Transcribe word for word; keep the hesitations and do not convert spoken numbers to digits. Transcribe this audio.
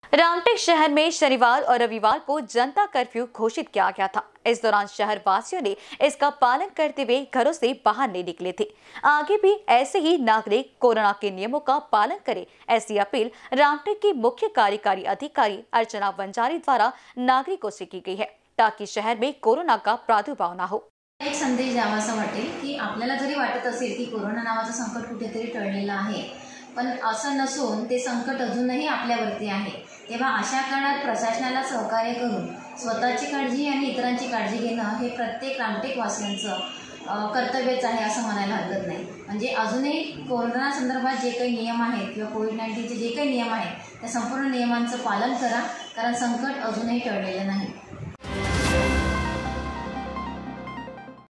रामटेक शहर में शनिवार और रविवार को जनता कर्फ्यू घोषित किया गया था। इस दौरान शहर वासियों ने इसका पालन करते हुए घरों से बाहर नहीं निकले थे। आगे भी ऐसे ही नागरिक कोरोना के नियमों का पालन करें, ऐसी अपील रामटेक की मुख्य कार्यकारी अधिकारी अर्चना वंजारी द्वारा नागरिकों से की गई है, ताकि शहर में कोरोना का प्रादुर्भाव न हो। एक संदेश द्यावासा वाटेल की आपल्याला जरी वाटत असेल की कोरोना नावाचं संकट कुठेतरी टळलेलं आहे, पण असं नसून ते संकट अजूनही आपल्यावरती आहे। तेव्हा अशा काळात प्रशासनाला सहकार्य करून स्वतःची काळजी आणि इतरांची काळजी घेणं हे प्रत्येक रामटेक वासियांचं कर्तव्यच आहे असं म्हणायला हरकत नाही। म्हणजे अजूनही कोरोना संदर्भात जे काही नियम आहेत किंवा कोविड नाईन्टीनचे जे काही नियम आहेत त्या संपूर्ण नियमांचं पालन करा, कारण संकट अजूनही टळलेलं नाही।